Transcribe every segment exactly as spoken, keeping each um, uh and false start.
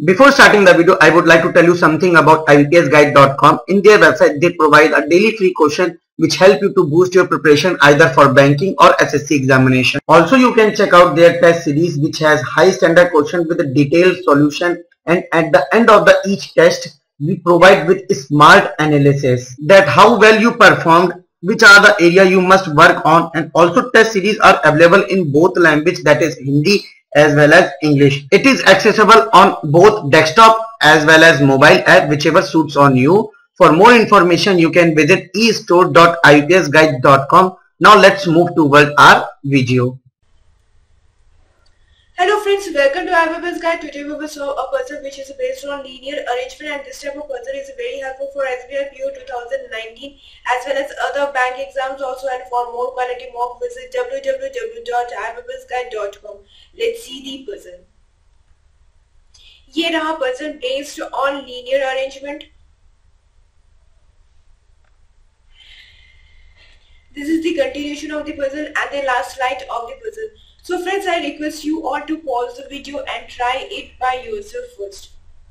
Before starting the video, I would like to tell you something about I B P S guide dot com. In their website, they provide a daily free question which help you to boost your preparation either for banking or S S C examination. Also, you can check out their test series which has high standard question with a detailed solution, and at the end of the each test, we provide with smart analysis that how well you performed, which are the area you must work on, and also test series are available in both language, that is Hindi as well as English. It is accessible on both desktop as well as mobile app, whichever suits on you. For more information, you can visit e store dot I B P S guide dot com. Now let's move toward our video. Hello friends, welcome to I B P S Guide. Today we will solve a puzzle which is based on linear arrangement, and this type of puzzle is very helpful for S B I P O twenty nineteen as well as other bank exams also, and for more quality mock visit w w w dot I B P S guide dot com. Let's see the puzzle. ये रहा puzzle based on linear arrangement. This is the continuation of the puzzle and the last slide of the puzzle. So friends, I request you all to pause the video and try it by yourself first.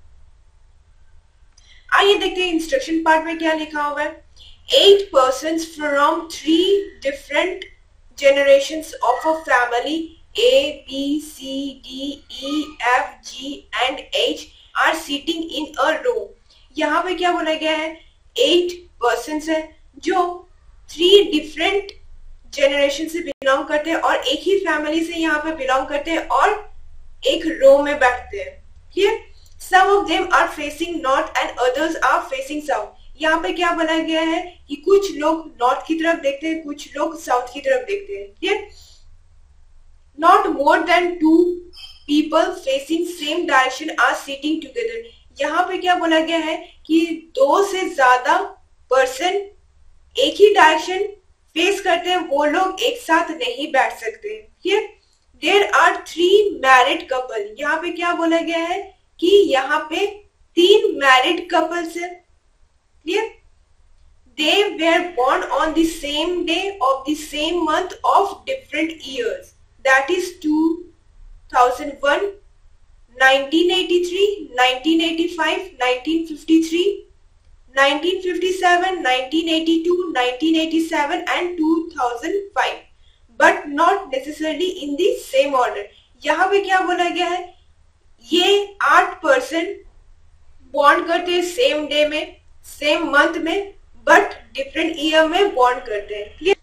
आइए देखते हैं instruction part में क्या लिखा हुआ है. Eight persons from three different generations of a family A, B, C, D, E, F, G and H are sitting in a row. यहाँ पे क्या बोला गया है? Eight persons है जो three different जनरेशन से बिलोंग करते हैं और एक ही फैमिली से यहाँ पे बिलोंग करते हैं और एक रो में बैठते हैं. ठीक, some of them are facing north and others are facing south. यहाँ पे क्या बोला गया है कि कुछ लोग नॉर्थ की तरफ देखते हैं, कुछ लोग साउथ की तरफ देखते हैं. ठीक, not more than two people facing same direction are sitting together. यहाँ पे क्या बोला गया है कि दो से ज्यादा पर्सन एक ही डायरेक्शन फेस करते हैं, वो लोग एक साथ नहीं बैठ सकते. ठीक, there are three married couple. यहाँ पे क्या बोला गया है कि यहाँ पे तीन मैरिड कपल्स है. ठीक, they were born on the same day of the same month of different years, that is two thousand one, nineteen eighty three, nineteen eighty five, nineteen fifty three, nineteen fifty-seven, nineteen eighty-two, nineteen eighty-seven and two thousand five, but not necessarily in the same order. यहाँ पे क्या बोला गया है? ये आठ person bond करते हैं सेम डे में, सेम मंथ में, बट डिफरेंट ईयर में बॉन्ड करते हैं.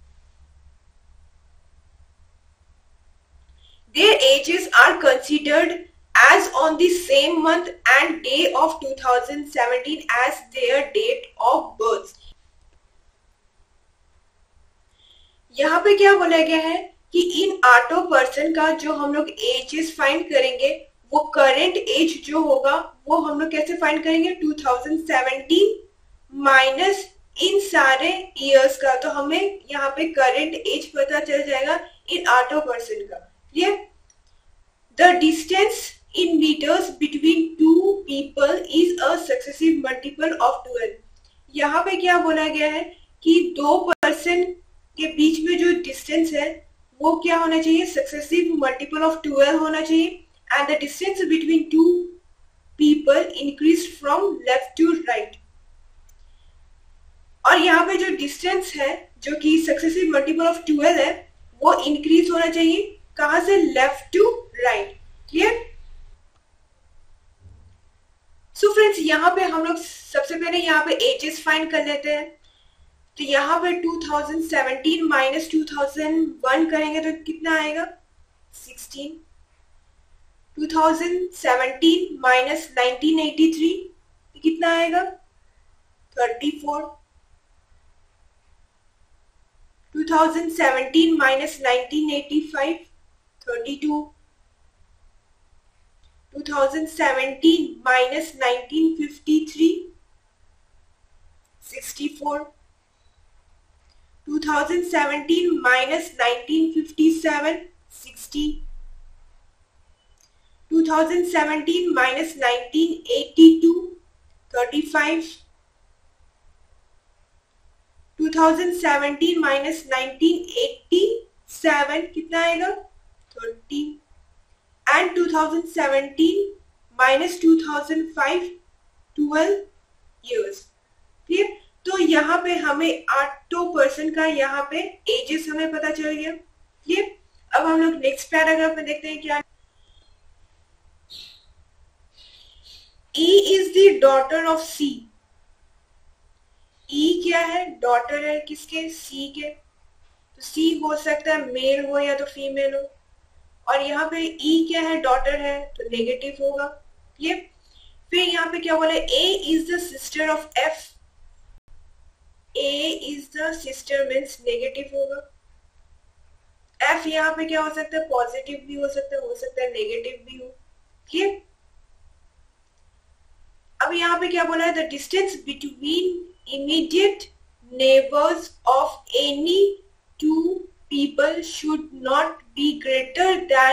Their ages are considered as on the same month and day of two thousand seventeen as their date of birth. यहाँ पे क्या बोला गया है कि इन आठों पर्सन का जो हम लोग एजेस फाइंड करेंगे, वो करंट एज जो होगा वो हम लोग कैसे फाइंड करेंगे? टू थाउजेंड सेवेंटीन माइनस इन सारे ईयर्स का, तो हमें यहाँ पे करंट एज पता चल जाएगा इन आठों पर्सन का. Clear? The distance in meters between two people is a successive multiple of twelve. यहाँ पे क्या बोला गया है कि दो पर्सन के बीच में जो डिस्टेंस है वो क्या होना चाहिए? सक्सेसिव मल्टीपल ऑफ ट्वेल्व होना चाहिए. And the distance between two people increase from left to right. और यहाँ पे जो डिस्टेंस है जो कि सक्सेसिव मल्टीपल ऑफ ट्वेल्व है वो इंक्रीज होना चाहिए. कहाँ से? Left to right. Clear? So friends, यहाँ पे हम लोग सबसे पहले यहाँ पे एजेस फाइंड कर लेते हैं. तो यहाँ पे two thousand seventeen minus two thousand one करेंगे तो कितना आएगा? Sixteen. Two thousand seventeen minus nineteen eighty three कितना आएगा? Thirty four. Two thousand seventeen minus nineteen eighty five, thirty two. two thousand seventeen minus nineteen fifty-three, sixty-four. two thousand seventeen minus nineteen fifty-seven, sixty. two thousand seventeen minus nineteen eighty-two, thirty-five. two thousand seventeen minus nineteen eighty-seven कितना आएगा? thirty. and two thousand seventeen minus two thousand five twelve years. Clear? तो यहाँ पे हमें आठों person का यहाँ पे एजेस हमें पता चल गया। क्लियर? अब हम लोग नेक्स्ट पैराग्राफ में देखते हैं क्या। E is the daughter of C। E क्या है? डॉटर है किसके? C के। तो C हो सकता है मेल हो या तो फीमेल हो, और यहाँ पे E क्या है? डॉटर है, तो नेगेटिव होगा। ये फिर यहाँ पे क्या बोला? A is the sister of F। A is the sister means negative होगा। F यहाँ पे क्या हो सकता है? पॉजिटिव भी हो सकता है, हो सकता है नेगेटिव भी हो। क्लियर? अब यहाँ पे क्या बोला है? The distance between immediate neighbours of any two people should not be greater than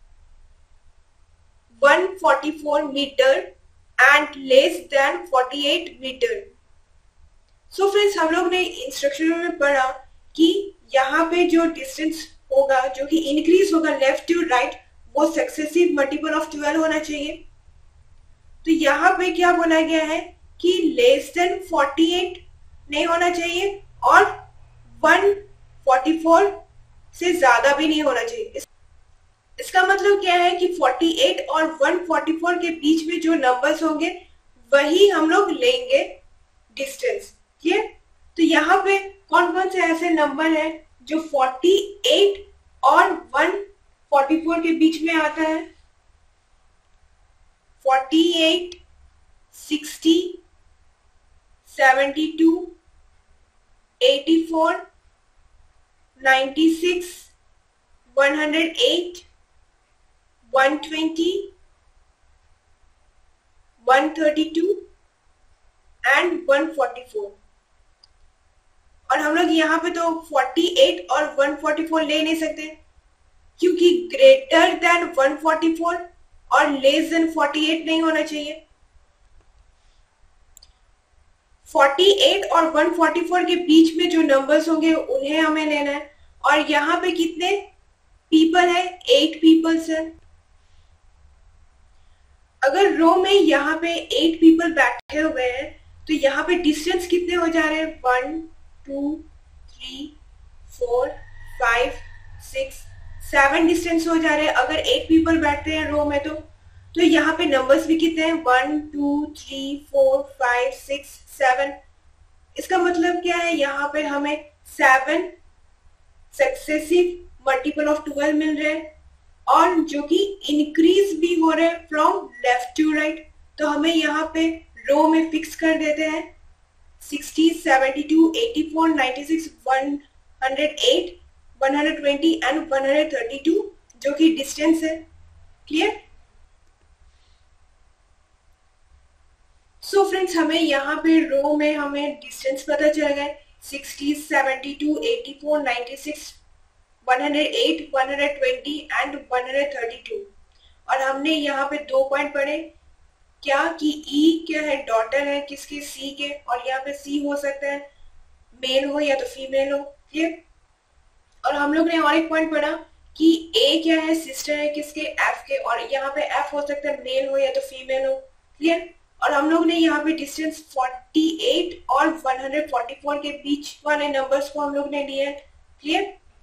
one forty four metre and less than forty eight metre. So friends, हम लोग ने इंस्ट्रक्शन में पढ़ा कि यहाँ पे जो डिस्टेंस होगा, जो कि इंक्रीज होगा लेफ्ट टू राइट, वो सक्सेसिव मल्टीपल ऑफ ट्वेल्व होना चाहिए। तो यहाँ पे क्या बोला गया है कि लेस देन फोर्टी एट नहीं होना चाहिए और वन फोर्टी फोर से ज्यादा भी नहीं होना चाहिए। इस, इसका मतलब क्या है कि फोर्टी एट और वन फोर्टी फोर के बीच में जो नंबर्स होंगे वही हम लोग लेंगे डिस्टेंस। क्लियर? तो यहाँ पे कौन कौन से ऐसे नंबर है जो फोर्टी एट और वन फोर्टी फोर के बीच में आता है? Forty eight, sixty, seventy two, eighty four, ninety six, one hundred eight, one twenty, one thirty two and one forty four. और हम लोग यहाँ पे तो फोर्टी एट और वन फोर्टी फोर ले नहीं सकते, क्योंकि greater than one forty four और लेस देन फोर्टी एट नहीं होना चाहिए। फोर्टी एट और वन फोर्टी फोर के बीच में जो नंबर्स होंगे उन्हें हमें लेना है। और यहाँ पे कितने पीपल है? एट पीपल्स है। अगर रो में यहाँ पे एट पीपल बैठे हुए हैं तो यहाँ पे डिस्टेंस कितने हो जा रहे हैं? One, two, three, four, five, six, seven distance हो जा रहे हैं। अगर एट पीपल बैठते हैं रो में तो तो यहाँ पे नंबर्स भी कितने हैं? One, two, three, four, five, six, seven. इसका मतलब क्या है? यहाँ पे हमें seven successive multiple of twelve मिल रहे हैं और जो कि इंक्रीज भी हो रहे हैं फ्रॉम लेफ्ट टू राइट। तो हमें यहाँ पे रो में फिक्स कर देते हैं sixty, seventy two, eighty four, ninety six, one hundred eight, one hundred twenty and one hundred thirty two जो कि डिस्टेंस है। क्लियर? सो फ्रेंड्स, हमें यहाँ पे रो में हमें डिस्टेंस पता चल गया sixty, seventy two, eighty four, ninety six, one hundred eight, one hundred twenty and one hundred thirty two. और हमने यहाँ पे दो पॉइंट पढ़े क्या कि ई क्या है? डॉटर है किसके? सी के। और यहाँ पे सी हो सकता है मेल हो या तो फीमेल हो। क्लियर? और हम लोग ने और एक पॉइंट पढ़ा कि ए क्या है? सिस्टर है किसके? एफ के। और यहाँ पे एफ हो सकता है मेल हो या तो फीमेल हो। क्लियर? और हम लोग ने यहाँ पे डिस्टेंस फोर्टी एट और वन हंड्रेड फोर्टी फोर के बीच वाले नंबर्स को हम लोग ने लिए। क्लियर?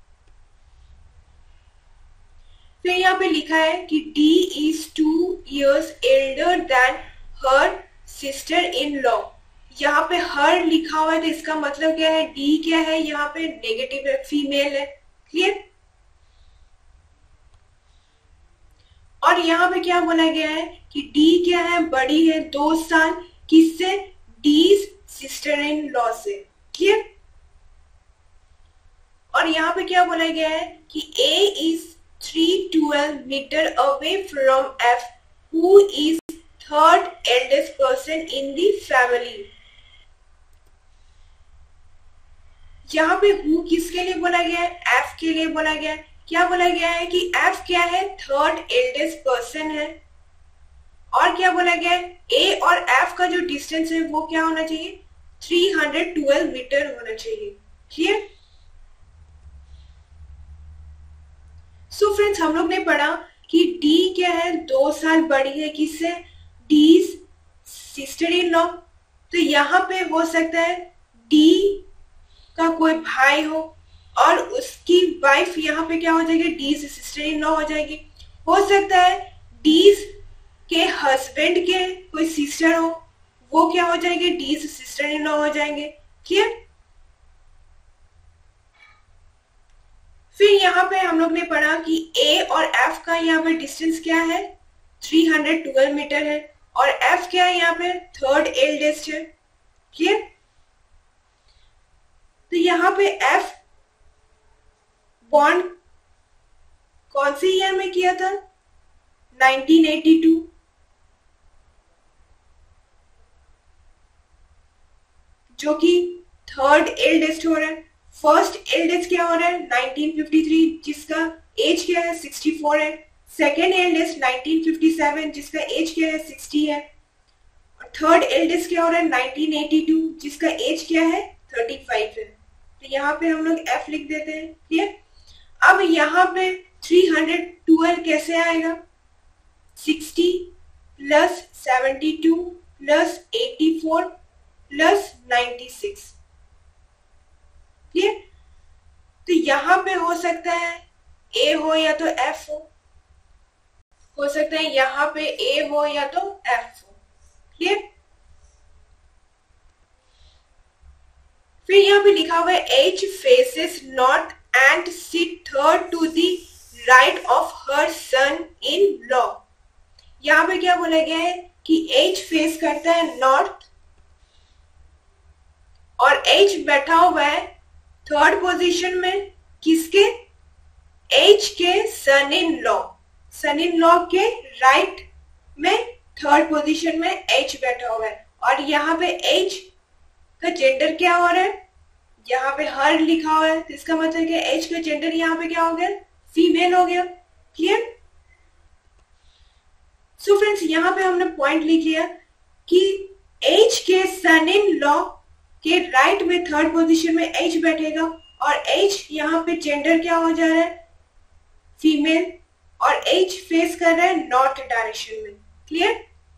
फिर यहाँ पे लिखा है कि D is two years elder than her sister in law. यहाँ पे हर लिखा हुआ है तो इसका मतलब क्या है? डी क्या है? यहाँ पे नेगेटिव है, फीमेल है। क्लियर? और यहाँ पे क्या बोला गया है कि डी क्या है? बड़ी है दो साल किससे? डी सिस्टर इन लॉ से। क्लियर? और यहाँ पे क्या बोला गया है कि A is three twelve meter away from F who is third eldest person in the family. यहाँ पे हु किसके लिए बोला गया है? एफ के लिए बोला गया है। क्या बोला गया है कि एफ क्या है? थर्ड एल्डेस्ट पर्सन है। और क्या बोला गया है? ए और एफ का जो डिस्टेंस है वो क्या होना चाहिए? थ्री हंड्रेड ट्वेल्व मीटर होना चाहिए। क्लियर? सो फ्रेंड्स, हम लोग ने पढ़ा कि डी क्या है? दो साल बड़ी है किससे? डीज सिस्टर इन लॉ, तो यहाँ पे हो सकता है डी का कोई भाई हो और उसकी वाइफ यहाँ पे क्या हो जाएगी, डीज सिस्टर इन लॉ हो जाएगी। हो सकता है डीज के हस्बैंड के कोई सिस्टर हो, वो क्या हो जाएंगे, डीज सिस्टर इन लॉ हो जाएंगे। क्लियर। फिर यहाँ पे हम लोग ने पढ़ा कि ए और एफ का यहाँ पे डिस्टेंस क्या है, थ्री हंड्रेड ट्वेल्व मीटर है, और एफ क्या है यहाँ पे, थर्ड एल्डेस्ट है। क्लियर। तो यहाँ पे एफ बॉन्ड कौन से ईयर में किया था, नाइनटीन एटी टू, जो कि थर्ड एल्डेस्ट हो रहा है। फर्स्ट एल्डेस्ट क्या हो रहा है, नाइनटीन फिफ्टी थ्री, जिसका एज क्या है, सिक्सटी फोर है। Second eldest nineteen fifty seven, जिसका एज क्या है, सिक्सटी है। और थर्ड एल्डेस्ट क्या हो रहा है, नाइनटीन एटी टू, जिसका एज क्या है, थर्टी फाइव है। तो यहाँ पे हम लोग एफ लिख देते हैं। क्लियर। अब यहाँ पे थ्री हंड्रेड ट्वेल्व कैसे आएगा, sixty plus seventy two plus eighty four plus ninety six. Clear. तो यहाँ पे हो सकता है ए हो या तो एफ हो हो सकता है यहाँ पे ए हो या तो एफ हो। क्लियर। फिर यहाँ पे लिखा हुआ है H faces north and sit third to the right of her son in law. यहाँ पे क्या बोला गया है कि एच फेस करता है नॉर्थ और एच बैठा हुआ है थर्ड पोजीशन में, किसके, एच के son in law. Son in law के राइट में थर्ड पोजीशन में एच बैठा हुआ है। और यहाँ पे एच का जेंडर क्या हो रहा है, यहाँ पे हर लिखा हुआ है, तो इसका मतलब क्या, एच का जेंडर यहाँ पे क्या हो गया, फीमेल हो गया। क्लियर। सो फ्रेंड्स यहाँ पे हमने पॉइंट लिख लिया कि एच के सन इन लॉ के राइट में थर्ड पोजीशन में एच बैठेगा और एच यहाँ पे जेंडर क्या हो जा रहा है, फीमेल, और एच फेस कर रहा है नॉर्थ डायरेक्शन में। क्लियर।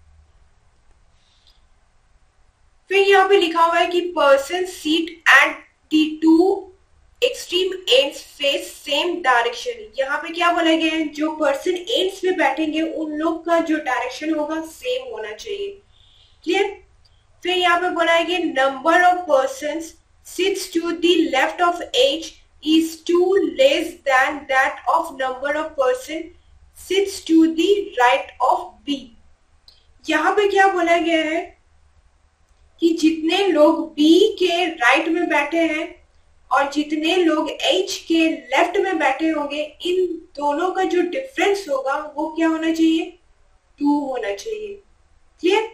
फिर यहाँ पे लिखा हुआ है कि person seat at the two extreme ends face same direction. यहाँ पे क्या बोला गया है, जो पर्सन एंड्स पे बैठेंगे उन लोग का जो डायरेक्शन होगा सेम होना चाहिए। क्लियर। फिर यहाँ पे बोला है कि number of person sits to the left of H is two less than that of number of person sits to the right of B. यहाँ पे क्या बोला गया है कि जितने लोग बी के राइट में बैठे हैं और जितने लोग एच के लेफ्ट में बैठे होंगे, इन दोनों का जो डिफरेंस होगा वो क्या होना चाहिए, टू होना चाहिए। Clear.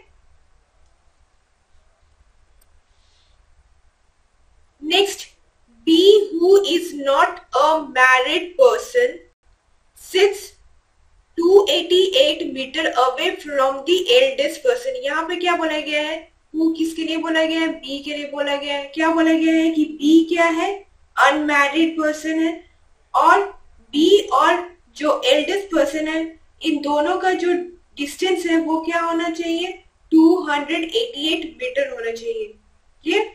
Next, B, who is not a married person, sits two hundred eighty-eight meter away from the eldest person। यहाँ पे क्या बोला गया है, who किसके लिए बोला गया है, B के लिए बोला गया है। क्या बोला गया है कि B क्या है, अनमैरिड पर्सन है, और B और जो एल्डेस्ट पर्सन है, इन दोनों का जो डिस्टेंस है वो क्या होना चाहिए, two hundred eighty eight meter होना चाहिए। क्लियर।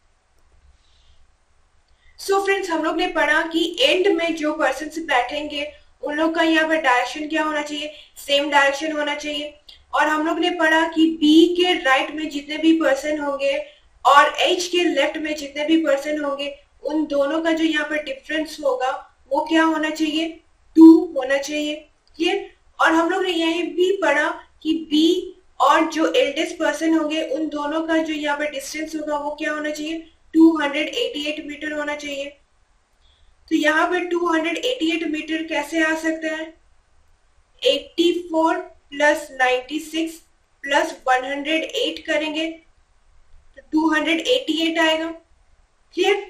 सो फ्रेंड्स हम लोग ने पढ़ा कि एंड में जो पर्सन बैठेंगे उन लोग का यहाँ पर डायरेक्शन क्या होना चाहिए, सेम डायरेक्शन होना चाहिए। और हम लोग ने पढ़ा कि बी के राइट में जितने भी पर्सन होंगे और एच के लेफ्ट में जितने भी पर्सन होंगे, उन दोनों का जो यहाँ पर डिफरेंस होगा वो क्या होना चाहिए, टू होना चाहिए। क्लियर। और हम लोग ने यही भी पढ़ा कि बी और जो एल्डेस्ट पर्सन होंगे उन दोनों का जो यहाँ पर डिस्टेंस होगा वो क्या होना चाहिए, two hundred eighty eight meter होना चाहिए। तो यहाँ पे two hundred eighty eight meter कैसे आ सकता है, eighty four plus ninety six plus one hundred eight करेंगे तो टू हंड्रेड एटी एट आएगा। क्लियर।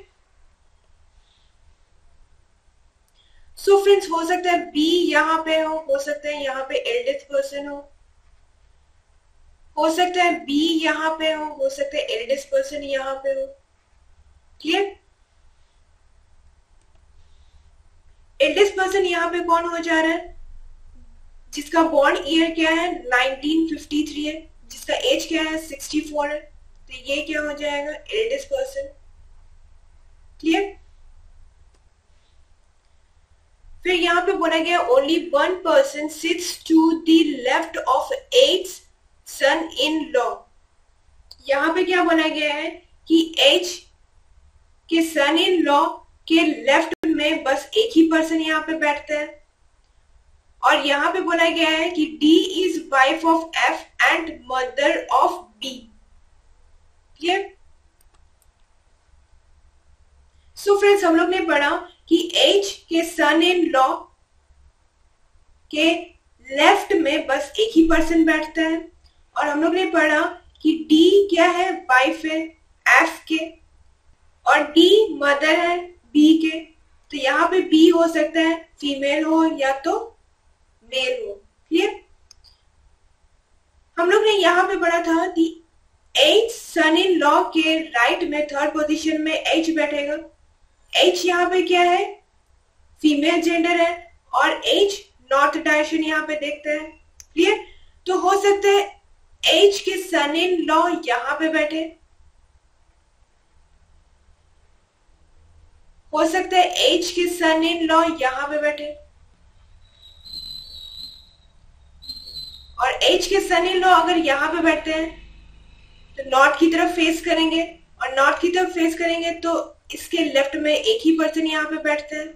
सो फ्रेंड्स हो सकता है बी यहाँ पे हो हो सकता है यहाँ पे एल्डेस्ट पर्सन हो हो सकता है बी यहाँ पे हो हो सकता है एल्डेस्ट पर्सन यहाँ पे हो। क्लियर। एल्डेस्ट पर्सन यहाँ पे कौन हो जा रहा है, जिसका बॉर्न ईयर क्या है नाइनटीन फिफ्टी थ्री है, जिसका एज क्या है सिक्सटी फोर है, तो ये क्या हो जाएगा एल्डेस्ट पर्सन। क्लियर। फिर यहाँ पे बोला गया only one person sits to the left of H's son in law. यहाँ पे क्या बोला गया है कि एच के सन इन लॉ के लेफ्ट में बस एक ही पर्सन यहाँ पे बैठता है, और यहाँ पे बोला गया है कि D is wife of F and mother of B. Clear. So friends, हम लोग ने पढ़ा कि एच के सन इन लॉ के लेफ्ट में बस एक ही पर्सन बैठता है, और हम लोग ने पढ़ा कि डी क्या है वाइफ है एफ के, और डी मदर है बी के। तो यहाँ पे बी हो सकता है फीमेल हो या तो मेल हो। क्लियर। हम लोग ने यहाँ पे पढ़ा था कि एच सन इन लॉ के राइट में थर्ड पोजीशन में एच बैठेगा। एच यहाँ पे क्या है फीमेल जेंडर है, और एच नॉर्थ डायरेक्शन यहाँ पे देखते हैं। क्लियर। तो हो सकता है एच के सन इन लॉ यहाँ पे बैठे, हो सकता है एच के सन इन लॉ यहाँ पे बैठे, और एच के सन इन लॉ अगर यहाँ पे बैठते हैं तो नॉर्थ की तरफ फेस करेंगे, और नॉर्थ की तरफ फेस करेंगे तो इसके लेफ्ट में एक ही पर्सन यहाँ पे बैठते हैं।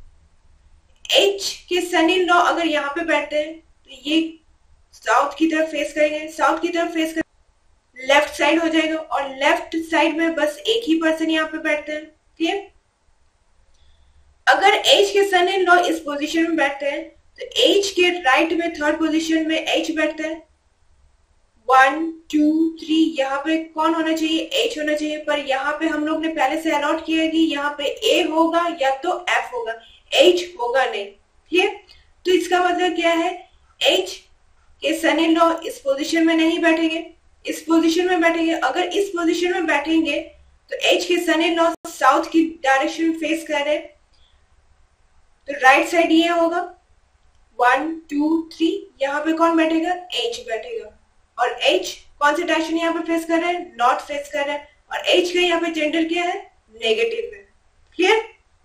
एच के सन इन लॉ अगर यहाँ पे बैठते हैं तो ये साउथ की तरफ फेस करेंगे, साउथ की तरफ फेस करेंगे, लेफ्ट साइड हो जाएगा, और लेफ्ट साइड में बस एक ही पर्सन यहाँ पे बैठते हैं। क्लियर। अगर एच के सन इन लॉ इस पोजीशन में बैठते हैं तो एच के राइट में थर्ड पोजीशन में एच बैठते हैं। वन टू थ्री यहाँ पे कौन होना चाहिए एच होना चाहिए, पर यहाँ पे हम लोग ने पहले से अलॉट किया है कि यहाँ पे ए होगा या तो एफ होगा, एच होगा नहीं। क्लियर। तो इसका मतलब क्या है एच के सन इन लॉ इस पोजीशन में नहीं बैठेंगे, इस पोजीशन में बैठेंगे। अगर इस पोजीशन में बैठेंगे तो एच के सन इन लॉ साउथ की डायरेक्शन फेस कर रहे, तो राइट साइड ये होगा वन टू थ्री, यहाँ पे कौन बैठेगा एच बैठेगा, और एच कौन से डायरेक्शन यहाँ पे फेस कर रहा है नॉर्थ फेस कर रहा है, और एच का यहाँ पे जेंडर क्या है नेगेटिव है। क्लियर।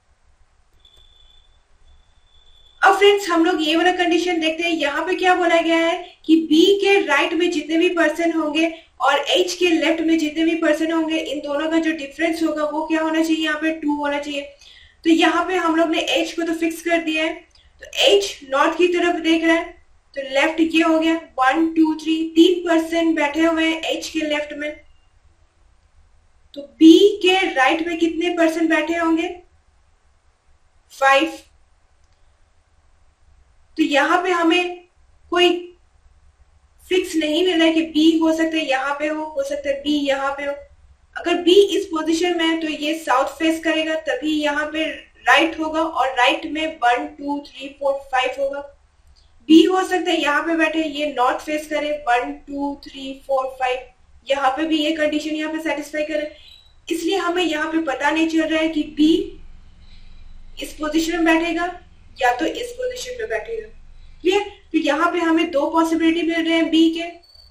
अब फ्रेंड्स हम लोग ये वाला कंडीशन देखते हैं। यहाँ पे क्या बोला गया है कि बी के राइट में जितने भी पर्सन होंगे और एच के लेफ्ट में जितने भी पर्सन होंगे, इन दोनों का जो डिफरेंस होगा वो क्या होना चाहिए यहाँ पे टू होना चाहिए। तो यहाँ पे हम लोग ने एच को तो फिक्स कर दिया है, तो एच नॉर्थ की तरफ देख रहा है, तो लेफ्ट ये हो गया वन टू थ्री, तीन परसेंट बैठे हुए हैं एच के लेफ्ट में, तो बी के राइट में कितने परसेंट बैठे होंगे फाइव। तो यहाँ पे हमें कोई फिक्स नहीं मिल रहा है कि बी हो सकता है यहाँ पे हो हो सकता है बी यहाँ पे हो। अगर बी इस पोजीशन में है तो ये साउथ फेस करेगा, तभी यहाँ पे राइट होगा, और राइट में one two three four five होगा। बी हो सकता है यहाँ पे बैठे, ये नॉर्थ फेस करे, one two three four five, यहाँ पे भी ये कंडीशन यहाँ पे सेटिस्फाई करे। इसलिए हमें यहाँ पे पता नहीं चल रहा है कि बी इस पोजीशन में बैठेगा या तो इस पोजीशन में बैठेगा। क्लियर। तो यहाँ पे हमें दो पॉसिबिलिटी मिल रहे हैं बी के।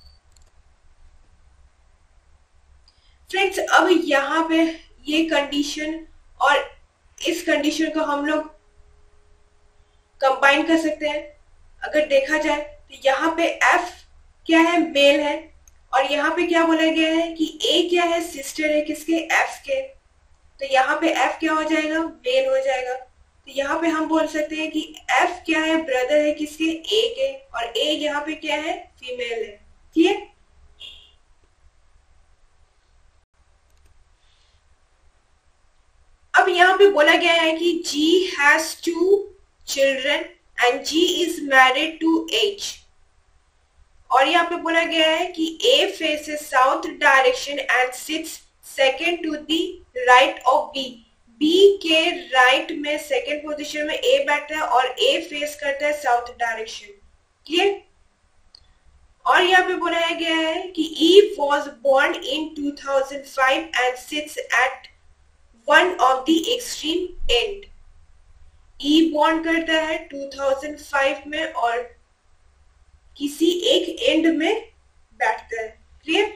फ्रेंड्स अब यहाँ पे ये कंडीशन और इस कंडीशन को हम लोग कंबाइन कर सकते हैं। अगर देखा जाए तो यहाँ पे एफ क्या है मेल है, और यहाँ पे क्या बोला गया है कि ए क्या है सिस्टर है किसके एफ के, तो यहाँ पे एफ क्या हो जाएगा मेल हो जाएगा। तो यहाँ पे हम बोल सकते हैं कि एफ क्या है ब्रदर है किसके ए के, और ए यहाँ पे क्या है फीमेल है। क्लियर। अब यहाँ पे बोला गया है कि G has two children and G is married to H, और यहाँ पे बोला गया है कि A faces south direction and sits second to the right of B. B के राइट में सेकेंड पोजीशन में A बैठता है और A फेस करता है साउथ डायरेक्शन। क्लियर। और यहाँ पे बोला गया है कि E was born in two thousand five and sits at one of the extreme end. E born करता है two thousand five में और किसी एक एंड में बैठता है। क्लियर?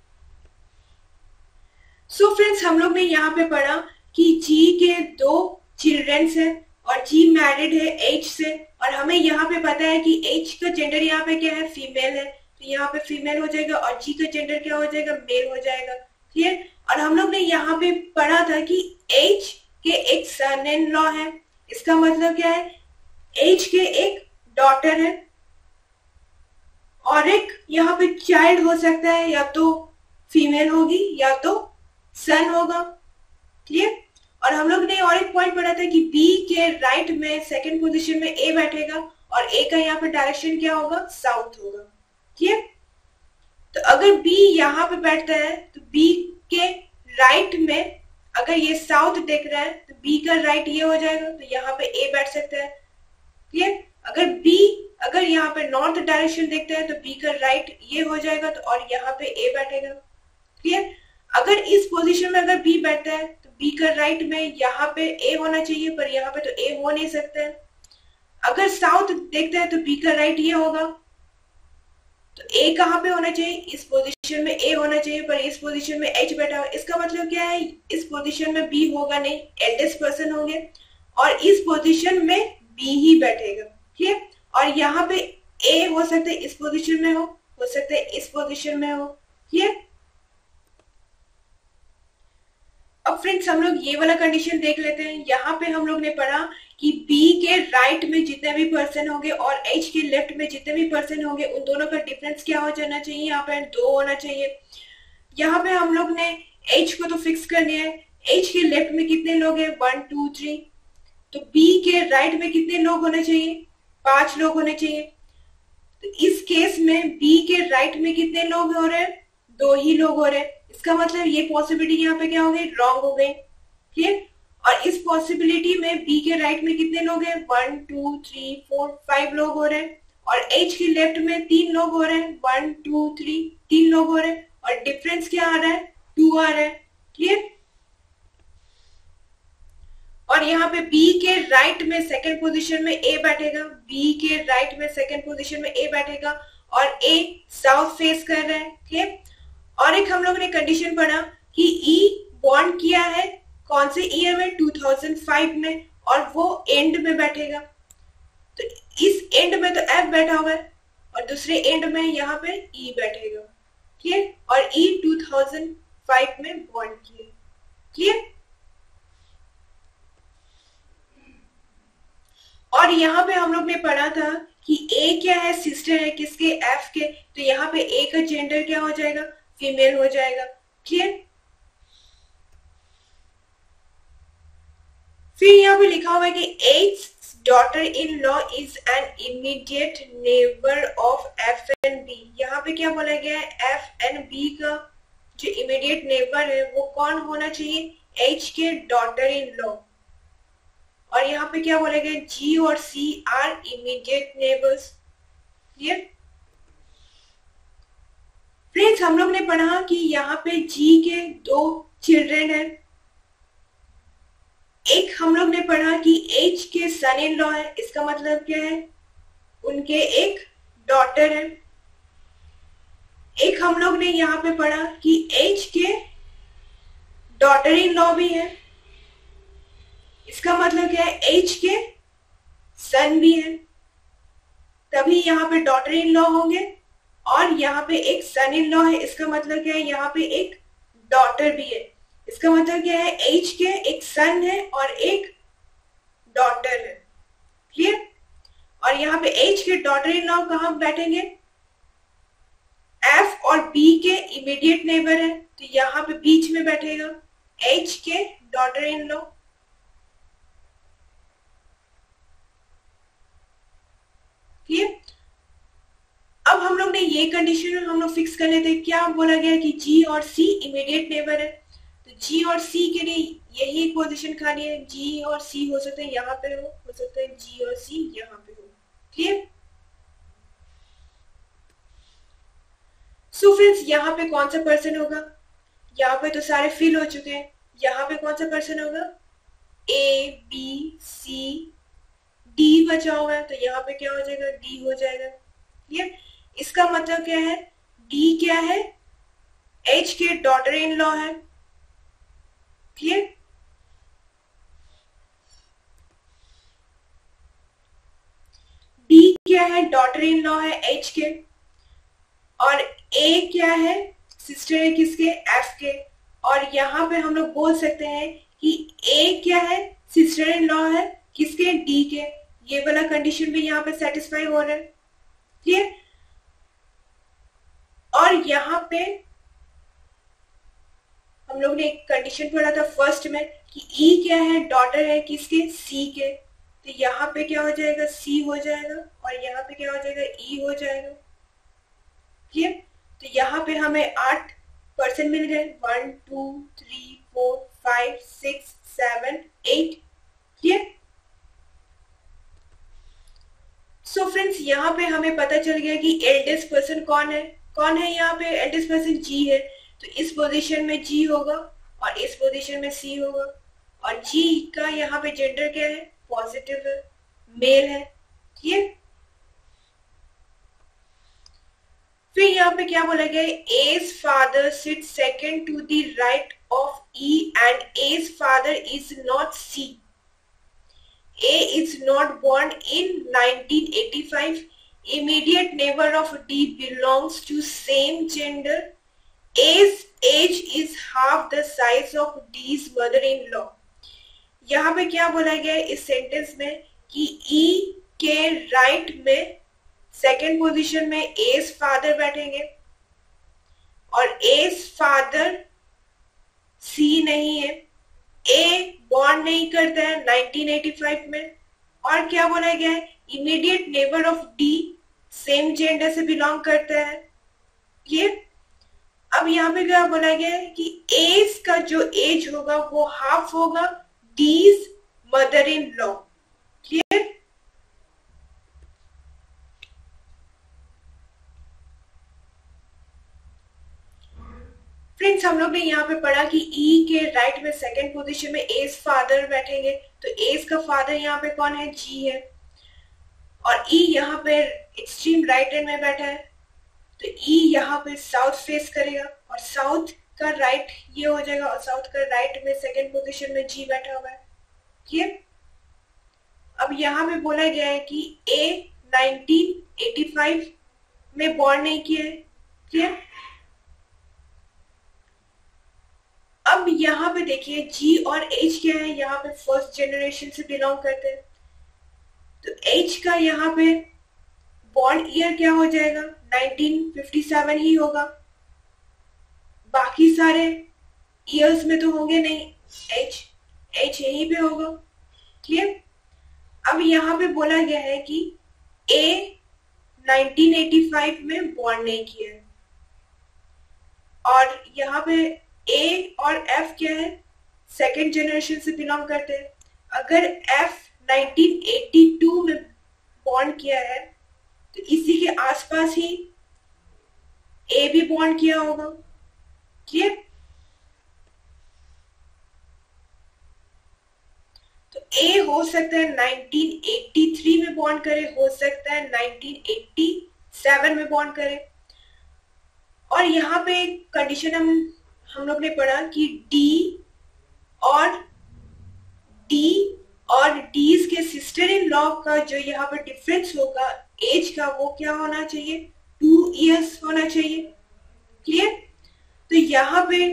सो फ्रेंड्स, हम लोग ने यहाँ पे पढ़ा कि जी के दो चिल्ड्रंस हैं और जी मैरिड है एच से, और हमें यहाँ पे पता है कि एच का जेंडर यहाँ पे क्या है, फीमेल है, तो यहाँ पे फीमेल हो जाएगा और जी का जेंडर क्या हो जाएगा, मेल हो जाएगा। क्लियर? और हम लोग ने यहाँ पे पढ़ा था कि एच के एक सन इन लॉ है, इसका मतलब क्या है, एच के एक डॉटर है और एक यहाँ पे चाइल्ड हो सकता है, या तो फीमेल होगी या तो सन होगा। क्लियर? और हम लोग ने और एक पॉइंट पढ़ा था कि बी के राइट में सेकंड पोजीशन में ए बैठेगा और ए का यहाँ पे डायरेक्शन क्या होगा, साउथ होगा। क्लियर? तो अगर बी यहाँ पे बैठता है तो बी के राइट में अगर ये साउथ देख रहा है तो बी का राइट ये हो जाएगा, तो यहाँ पे ए बैठ सकता है। क्लियर? अगर बी अगर यहाँ पे नॉर्थ डायरेक्शन देखता है तो बी का राइट ये हो जाएगा, तो और यहाँ पे ए बैठेगा। क्लियर? अगर इस पोजीशन में अगर बी बैठता है तो बी का राइट में यहाँ पे ए होना चाहिए, पर यहाँ पे तो ए हो नहीं सकता है। अगर साउथ देखता है तो बी का राइट ये होगा, तो ए कहाँ पे होना चाहिए, इस पोजीशन में ए होना चाहिए, पर इस पोजीशन में एच बैठा हुआ। इसका मतलब क्या है, इस पोजीशन में बी होगा नहीं, एल्डेस्ट पर्सन होंगे, और इस पोजीशन में बी ही बैठेगा। ठीक? और यहाँ पे ए हो सकता है इस पोजीशन में हो हो सकता है इस पोजीशन में हो। ठीक? अब फ्रेंड्स, हम लोग ये वाला कंडीशन देख लेते हैं। यहाँ पे हम लोग ने पढ़ा कि B के राइट में जितने भी पर्सन होंगे और H के लेफ्ट में जितने भी पर्सन होंगे उन दोनों का डिफरेंस क्या हो जाना चाहिए, यहाँ पे दो होना चाहिए। यहाँ पे हम लोग ने H को तो फिक्स कर लिया है, H के लेफ्ट में कितने लोग हैं, वन टू थ्री, तो B के राइट में कितने लोग होने चाहिए, पांच लोग होने चाहिए। तो इस केस में B के राइट में कितने लोग हो रहे हैं, दो ही लोग हो रहे हैं। इसका मतलब ये पॉसिबिलिटी यहाँ पे क्या हो गई, रॉन्ग हो गई। क्लियर? और इस पॉसिबिलिटी में बी के राइट में कितने लोग हैं, one two three four five लोग हो रहे हैं, और एच के लेफ्ट में तीन लोग हो रहे हैं, वन टू थ्री तीन लोग हो रहे हैं, और डिफरेंस क्या आ रहा है, टू आ रहा है। क्लियर? और यहाँ पे बी के राइट में सेकंड पोजीशन में ए बैठेगा, बी के राइट में सेकंड पोजीशन में ए बैठेगा, और ए साउथ फेस कर रहा है। क्लियर? और एक हम लोग ने कंडीशन पढ़ा कि ई बॉन्ड किया है कौन से ईयर में, टू थाउजेंड फाइव में, और वो एंड में बैठेगा। तो इस एंड में तो एफ बैठा हुआ है और दूसरे एंड में यहाँ पे ई बैठेगा। क्लियर? और ई टू थाउजेंड फाइव में बॉन्ड किया। क्लियर? और यहाँ पे हम लोग ने पढ़ा था कि ए क्या है, सिस्टर है किसके, एफ के, तो यहाँ पे ए का जेंडर क्या हो जाएगा, फीमेल हो जाएगा। क्लियर? फिर यहाँ पे लिखा हुआ है कि H daughter in law is an immediate neighbour of F and B. यहाँ पे क्या बोला गया है, एफ एंड बी का जो इमीडिएट नेबर है वो कौन होना चाहिए, एच के डॉटर इन लॉ। और यहाँ पे क्या बोला गया, जी और C are immediate neighbours. Clear? Friends, हम लोग ने पढ़ा कि यहाँ पे जी के दो चिल्ड्रन हैं। एक हम लोग ने पढ़ा कि एच के सन इन लॉ है, इसका मतलब क्या है, उनके एक डॉटर है। एक हम लोग ने यहाँ पे पढ़ा कि एच के डॉटर इन लॉ भी है, इसका मतलब क्या है, एच के सन भी है, तभी यहाँ पे डॉटर इन लॉ होंगे। और यहाँ पे एक सन इन लॉ है, इसका मतलब क्या है, यहाँ पे एक डॉटर भी है। इसका मतलब क्या है, एच के एक सन है और एक डॉटर है। क्लियर? और यहाँ पे एच के डॉटर इन लॉ कहाँ बैठेंगे, एफ और बी के इमीडिएट नेबर है, तो यहाँ पे बीच में बैठेगा एच के डॉटर इन लॉ। क्लियर? अब हम लोग ने ये कंडीशन हम लोग फिक्स कर लेते हैं। क्या बोला गया कि जी और सी इमीडिएट नेबर है, तो जी और सी के लिए यही पोजीशन खाली है। जी और सी हो सकते हैं यहाँ पे हो हो सकता है जी और सी यहाँ पे हो। क्लियर? सो फ्रेंड्स, यहाँ पे कौन सा पर्सन होगा, यहाँ पे तो सारे फिल हो चुके हैं, यहाँ पे कौन सा पर्सन होगा, ए बी सी डी बचा हुआ है, तो यहाँ पे क्या हो जाएगा, डी हो जाएगा। क्लियर? इसका मतलब क्या है, डी क्या है, एच के डॉटर इन लॉ है। क्लियर? डी क्या है, डॉटर इन लॉ है एच के, और ए क्या है, सिस्टर है किसके, एफ के। और यहाँ पे हम लोग बोल सकते हैं कि ए क्या है, सिस्टर इन लॉ है किसके, डी के। ये वाला कंडीशन भी यहाँ पे सेटिस्फाई हो रहा है। क्लियर? और यहाँ पे हम लोग ने एक कंडीशन पढ़ा था फर्स्ट में कि ई क्या है, डॉटर है किसके, सी के। तो यहाँ पे क्या हो जाएगा, सी हो जाएगा, और यहाँ पे क्या हो जाएगा, ई हो जाएगा। क्लियर? तो यहाँ पे हमें आठ परसेंट मिल गए, one two three four five six seven eight. Clear? So friends, यहाँ पे हमें पता चल गया कि एल्डेस्ट पर्सन कौन है। कौन है यहाँ पे, एल्डेस्ट पर्सन जी है। तो इस पोजीशन में जी होगा और इस पोजीशन में सी होगा। और जी का यहाँ पे जेंडर क्या है, पॉजिटिव है, मेल है। ठीक? फिर यहाँ पे क्या बोला गया है, H's father sit second to the right of E and H's father is not C. A is not born in nineteen eighty-five. Immediate neighbor of D belongs to same gender. A's age is half the size of D's mother-in-law. यहाँ पे क्या बोला गया है इस sentence में कि E के राइट में सेकेंड पोजीशन में A's फादर बैठेंगे और A's फादर C नहीं है, ए बॉर्न नहीं करता है नाइनटीन एटी फाइव में। और क्या बोला गया है, immediate neighbour of D same gender से बिलोंग करता है। ये अब यहाँ पे क्या बोला गया है कि एज का जो एज होगा वो हाफ होगा D's mother in law. Clear? Friends, हम लोग ने यहाँ पे पढ़ा कि ई के राइट में सेकेंड पोजीशन में एज फादर बैठेंगे। तो एज का फादर यहाँ पे कौन है, जी है, और ई यहाँ पे एक्सट्रीम राइट हैंड में बैठा है। तो ई यहाँ पे साउथ फेस करेगा और साउथ का राइट ये हो जाएगा, और साउथ का राइट में सेकेंड पोजीशन में जी बैठा हुआ है। ठीक? अब यहाँ पे बोला गया है कि ए नाइनटीन एटी फाइव में बॉर्न नहीं किया है। ठीक? अब यहाँ पे देखिए जी और एच क्या है, यहाँ पे फर्स्ट जनरेशन से बिलोंग करते हैं। तो एच का यहाँ पे बॉर्न ईयर क्या हो जाएगा, नाइनटीन फिफ्टी सेवन ही होगा। बाकी सारे ईयर्स में तो होंगे नहीं, एच एच यहीं पे होगा। क्लियर? अब यहाँ पे बोला गया है कि ए नाइनटीन एटी फाइव में बॉर्न नहीं किया है, और यहाँ पे ए और एफ क्या है, सेकेंड जनरेशन से बिलोंग करते हैं। अगर एफ नाइनटीन एटी टू में बॉर्न किया है तो इसी के आसपास ही ए भी बॉर्न किया होगा। क्लियर? तो ए हो सकता है नाइनटीन एटी थ्री में बॉर्न करे, हो सकता है नाइनटीन एटी सेवन में बॉर्न करे। और यहाँ पे कंडीशन हम हम लोग ने पढ़ा कि डी और डी और डीज के सिस्टर इन लॉ का जो यहाँ पे डिफरेंस होगा एज का, वो क्या होना चाहिए, टू इयर्स होना चाहिए। क्लियर? तो यहाँ पे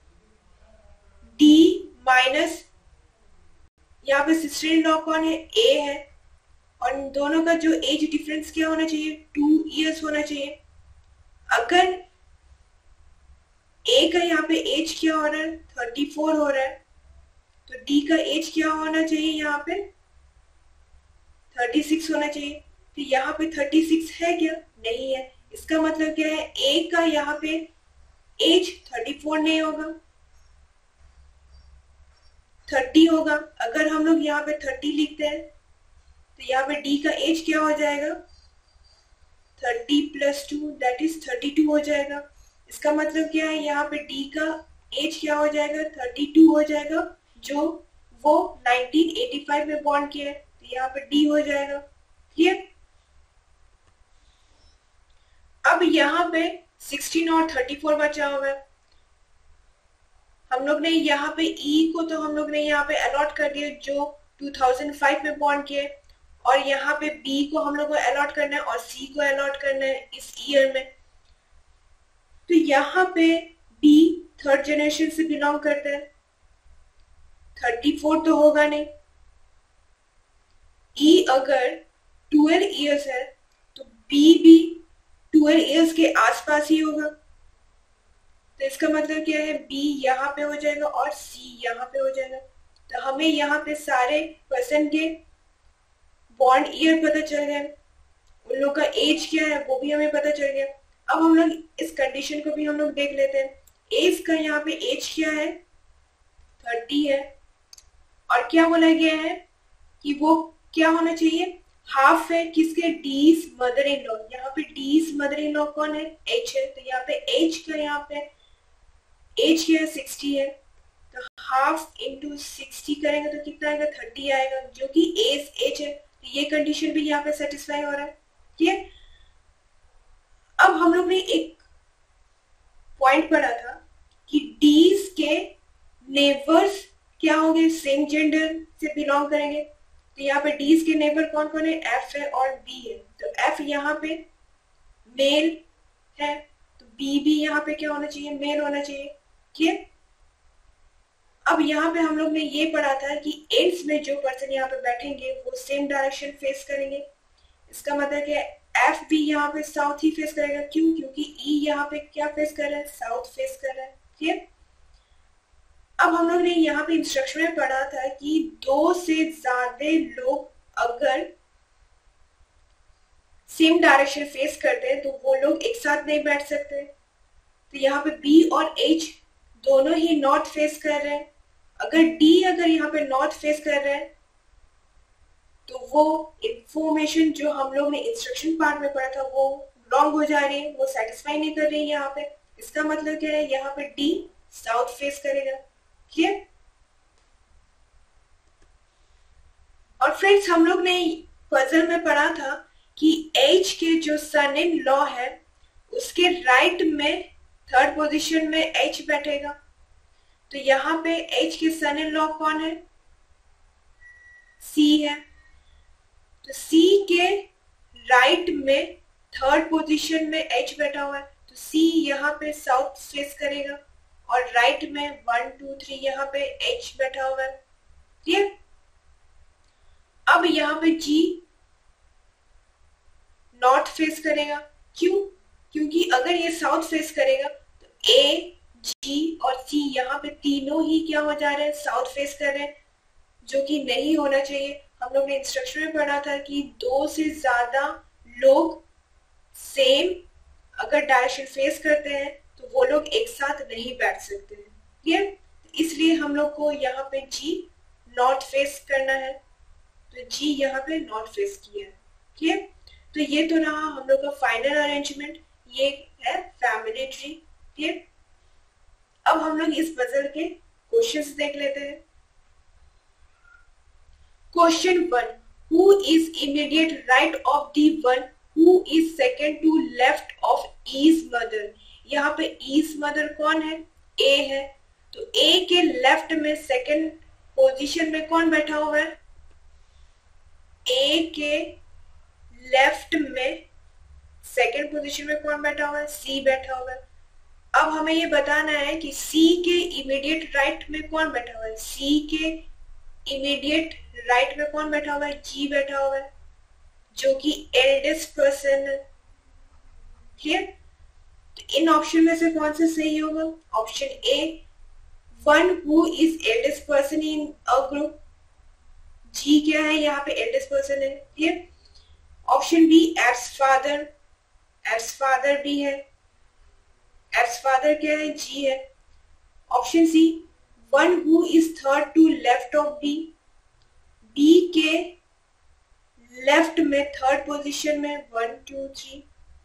डी माइनस यहाँ पे सिस्टर इन लॉ कौन है, ए है, और इन दोनों का जो एज डिफरेंस क्या होना चाहिए, टू इयर्स होना चाहिए। अगर ए का यहाँ पे एज क्या हो रहा है, थर्टी फोर हो रहा है, तो डी का एज क्या होना चाहिए, यहाँ पे थर्टी सिक्स होना चाहिए। तो यहाँ पे थर्टी सिक्स है क्या, नहीं है। इसका मतलब क्या है, ए का यहाँ पे एज थर्टी फोर नहीं होगा, थर्टी होगा। अगर हम लोग यहाँ पे थर्टी लिखते हैं तो यहाँ पे डी का एज क्या हो जाएगा, thirty plus two that is thirty two हो जाएगा। इसका मतलब क्या है, यहाँ पे डी का एज क्या हो जाएगा, थर्टी टू हो जाएगा, जो वो नाइनटीन एटी फाइव में बॉर्न किया है। तो यहाँ पे डी हो जाएगा। ठीक? अब यहाँ पे सिक्सटीन और थर्टी फोर बचा हुआ है। हम लोग ने यहाँ पे ई को तो हम लोग ने यहाँ पे अलॉट कर दिया जो टू थाउजेंड फाइव में बॉर्न किए, और यहाँ पे बी को हम लोग को अलॉट करना है और सी को अलॉट करना है इस ईयर में। तो यहाँ पे बी थर्ड जनरेशन से बिलोंग करते हैं, थर्टी फोर तो होगा नहीं। ई अगर ट्वेल्व इयर्स है तो बी भी ट्वेल्व इयर्स के आसपास ही होगा। तो इसका मतलब क्या है, बी यहाँ पे हो जाएगा और सी यहाँ पे हो जाएगा। तो हमें यहाँ पे सारे पर्सन के बॉर्न ईयर पता चल गया, उन लोग का एज क्या है वो भी हमें पता चल गया। अब हम लोग इस कंडीशन को भी हम लोग देख लेते हैं। एज का यहाँ पे एज क्या है, थर्टी है, और क्या बोला गया है कि वो क्या होना चाहिए, हाफ है किसके, डीज मदर इन लॉ। यहाँ पे डीज मदर इन लॉ कौन है, एच है। तो यहाँ पे एज का यहाँ पे एज क्या है, सिक्सटी है। तो हाफ इंटू सिक्सटी करेंगे तो कितना आएगा, थर्टी आएगा, जो कि एज एज है। तो ये कंडीशन भी यहाँ पे सेटिस्फाई हो रहा है। ठीक है, अब हम लोग ने एक पॉइंट पढ़ा था कि डीज के नेबर्स क्या होंगे, सेम जेंडर से बिलोंग करेंगे। तो यहाँ पे डीज के नेबर कौन कौन है, एफ है और बी है। तो एफ यहाँ पे मेल है, तो बी भी यहाँ पे क्या होना चाहिए, मेल होना चाहिए। ठीक है, अब यहाँ पे हम लोग ने ये पढ़ा था कि एंड्स में जो पर्सन यहाँ पे बैठेंगे वो सेम डायरेक्शन फेस करेंगे। इसका मतलब क्या है, एफ भी यहाँ पे साउथ ही फेस करेगा। क्यों, क्योंकि ई यहाँ पे क्या फेस कर रहा है, साउथ फेस कर रहा है। ठीक है, अब हम लोग ने यहाँ पे इंस्ट्रक्शन में पढ़ा था कि दो से ज्यादा लोग अगर सेम डायरेक्शन फेस करते हैं तो वो लोग एक साथ नहीं बैठ सकते। तो यहाँ पे बी और एच दोनों ही नॉर्थ फेस कर रहे हैं। अगर डी अगर यहाँ पे नॉर्थ फेस कर रहे हैं तो वो इंफॉर्मेशन जो हम लोग ने इंस्ट्रक्शन पार्ट में पढ़ा था वो रॉन्ग हो जा रही है, वो सेटिस्फाई नहीं कर रही है यहाँ पे। इसका मतलब क्या है, यहाँ पे डी साउथ फेस करेगा। ठीक है, और फ्रेंड्स हम लोग ने पजल में पढ़ा था कि एच के जो सन इन लॉ है उसके राइट में थर्ड पोजीशन में एच बैठेगा। तो यहाँ पे एच के सन इन लॉ कौन है, सी है। तो सी के राइट में थर्ड पोजीशन में एच बैठा हुआ है, तो सी यहाँ पे साउथ फेस करेगा और राइट में वन टू थ्री यहाँ पे एच बैठा हुआ है। ठीक है, अब यहाँ पे जी नॉर्थ फेस करेगा। क्यों, क्योंकि अगर ये साउथ फेस करेगा तो ए जी और सी यहाँ पे तीनों ही क्या हो जा रहे हैं, साउथ फेस कर रहे हैं, जो कि नहीं होना चाहिए। हम लोग ने इंस्ट्रक्शन में पढ़ा था कि दो से ज्यादा लोग सेम अगर डायरेक्शन फेस करते हैं तो वो लोग एक साथ नहीं बैठ सकते हैं। ठीक है, इसलिए हम लोग को यहाँ पे जी नॉर्थ फेस करना है, तो जी यहाँ पे नॉर्थ फेस किया है। ठीक है, तो ये तो रहा हम लोग का फाइनल अरेंजमेंट, ये है फैमिली ट्री। ठीक है, अब हम लोग इस पजल के क्वेश्चंस देख लेते हैं। Question one, who is immediate right of the one who is second to left of E's mother. यहाँ पे ईज मदर कौन है, ए है। तो ए के लेफ्ट में सेकेंड पोजीशन में कौन बैठा हुआ है, ए के लेफ्ट में सेकेंड पोजीशन में कौन बैठा हुआ है, सी बैठा हुआ है। अब हमें ये बताना है कि सी के इमीडिएट राइट में कौन बैठा हुआ है, सी के इमीडिएट राइट में कौन बैठा हुआ है, जी बैठा हुआ है, जो कि एल्डेस्ट पर्सन है। ठीक है, तो इन ऑप्शन में से कौन सा सही होगा, option A, one who is eldest person in a group. G क्या है, यहाँ पे एल्डेस्ट पर्सन है। ठीक है, option B, F's father, F's father भी है, एप्स फादर क्या है, जी है। Option C, one who is third to left of B, B के लेफ्ट में थर्ड पोजीशन में वन टू थ्री।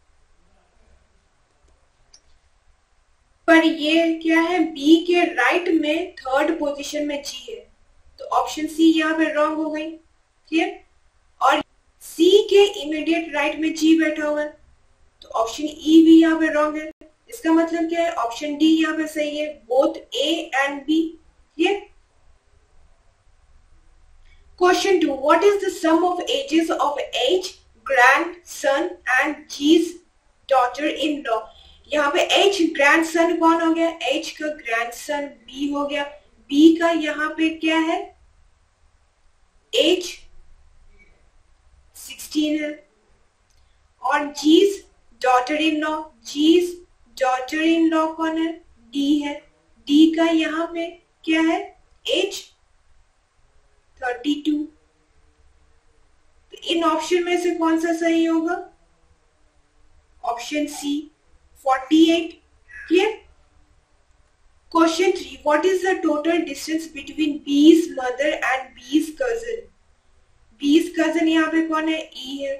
पर ये क्या है, बी के राइट में थर्ड पोजीशन में जी है, तो ऑप्शन सी यहाँ पे रॉन्ग हो गई। ठीक है, और सी के इमीडिएट राइट में जी बैठा हुआ है, तो ऑप्शन ई भी यहाँ पे रॉन्ग है। इसका मतलब क्या है, ऑप्शन डी यहाँ पे सही है, both A and B. Clear. Question two, what is the sum of ages of H grandson and G's daughter in law. यहाँ पे एच ग्रैंडसन कौन हो गया, एच का ग्रैंडसन बी हो गया, बी का यहाँ पे क्या है, एज सिक्सटीन है, और G's daughter in law, G's daughter in law कौन है, डी है, डी का यहाँ पे क्या है, एज थर्टी टू। तो इन ऑप्शन में से कौन सा सही होगा, option C forty eight. Clear. Question three, what is the total distance between B's mother and B's cousin. B's cousin यहाँ पे कौन है, ई है,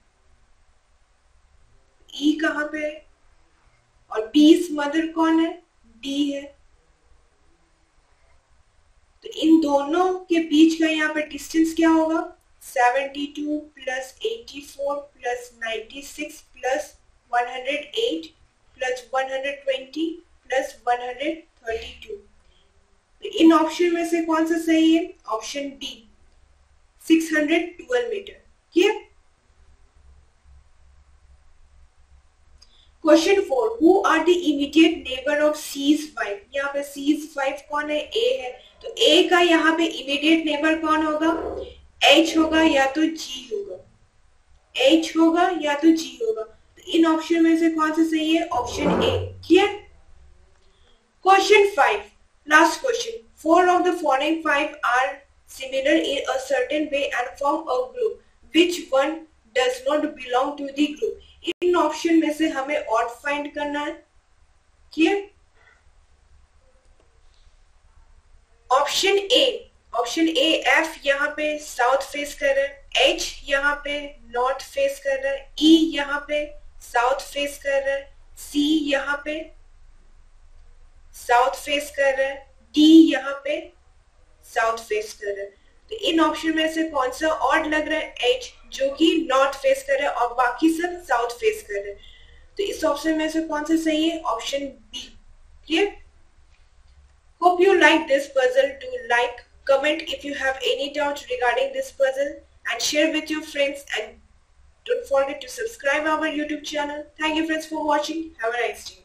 ई कहाँ पे है, और बी's मदर कौन है, डी है। तो इन दोनों के बीच का यहाँ पे डिस्टेंस क्या होगा, seventy two plus eighty four plus ninety six plus one hundred eight plus one hundred twenty plus one hundred thirty two. तो इन ऑप्शन में से कौन सा सही है, option B six hundred twelve meter. Clear. Question four, who are the immediate neighbour of C's wife. यहाँ पे सी's वाइफ कौन है, ए है, तो ए का यहाँ पे इमीडिएट नेबर कौन होगा, एच होगा या तो जी होगा, एच होगा या तो जी होगा। तो इन ऑप्शन में से कौन सा सही है, option A. Clear. Question five, last question, four of the following five are similar in a certain way and form a group, which one does not belong to the group. इन option में से हमें odd find करना है। Clear. Option A, option A F यहाँ पे south face कर रहा है, एच यहाँ पे नॉर्थ फेस कर रहा है, ई यहाँ पे साउथ फेस कर रहा है, सी यहाँ पे साउथ फेस कर रहा है, डी यहाँ पे साउथ फेस कर रहा है। तो इन ऑप्शन में से कौन सा ऑड लग रहा है, एच जो कि नॉर्थ फेस कर रहा है और बाकी सब साउथ फेस कर रहे हैं। तो इस ऑप्शन में से कौन सा सही है, option B. Clear. Hope you like this puzzle. Do like, comment if you have any doubt regarding this puzzle, and share with your friends, and don't forget to subscribe our YouTube channel. Thank you friends for watching. Have a nice day.